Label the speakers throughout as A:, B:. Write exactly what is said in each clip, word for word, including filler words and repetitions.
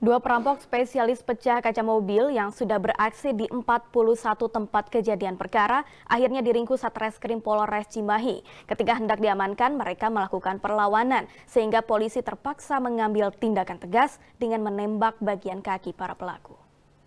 A: Dua perampok spesialis pecah kaca mobil yang sudah beraksi di empat puluh satu tempat kejadian perkara akhirnya diringkus Satreskrim Polres Cimahi. Ketika hendak diamankan, mereka melakukan perlawanan sehingga polisi terpaksa mengambil tindakan tegas dengan menembak bagian kaki para pelaku.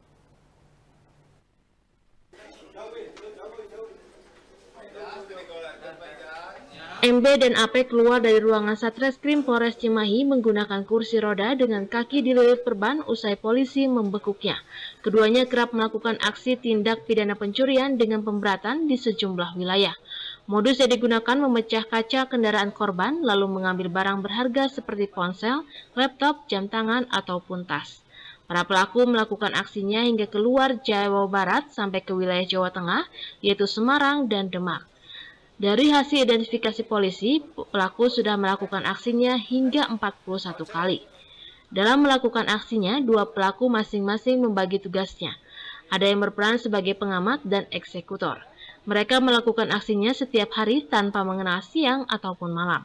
B: M B dan A P keluar dari ruangan Satreskrim Polres Cimahi menggunakan kursi roda dengan kaki dililit perban usai polisi membekuknya. Keduanya kerap melakukan aksi tindak pidana pencurian dengan pemberatan di sejumlah wilayah. Modus yang digunakan memecah kaca kendaraan korban lalu mengambil barang berharga seperti ponsel, laptop, jam tangan, ataupun tas. Para pelaku melakukan aksinya hingga keluar Jawa Barat sampai ke wilayah Jawa Tengah, yaitu Semarang dan Demak. Dari hasil identifikasi polisi, pelaku sudah melakukan aksinya hingga empat puluh satu kali. Dalam melakukan aksinya, dua pelaku masing-masing membagi tugasnya. Ada yang berperan sebagai pengamat dan eksekutor. Mereka melakukan aksinya setiap hari tanpa mengenal siang ataupun malam.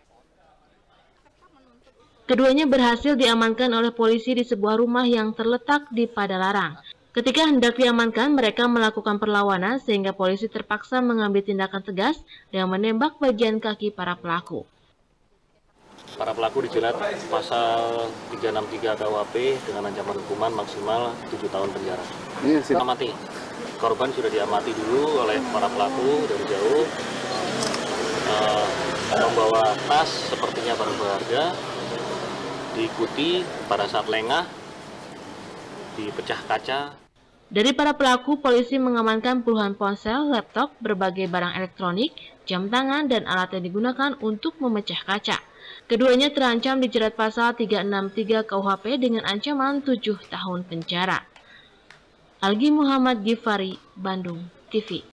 B: Keduanya berhasil diamankan oleh polisi di sebuah rumah yang terletak di Padalarang. Ketika hendak diamankan, mereka melakukan perlawanan sehingga polisi terpaksa mengambil tindakan tegas dengan menembak bagian kaki para pelaku.
C: Para pelaku dijerat pasal tiga enam tiga K U H P dengan ancaman hukuman maksimal tujuh tahun penjara. Iya, amati. Korban sudah diamati dulu oleh para pelaku dari jauh. Uh, membawa tas sepertinya barang berharga, diikuti pada saat lengah, dipecah kaca.
B: Dari para pelaku, polisi mengamankan puluhan ponsel, laptop, berbagai barang elektronik, jam tangan, dan alat yang digunakan untuk memecah kaca. Keduanya terancam dijerat pasal tiga enam tiga K U H P dengan ancaman tujuh tahun penjara. Algi Muhammad Gifari, Bandung T V.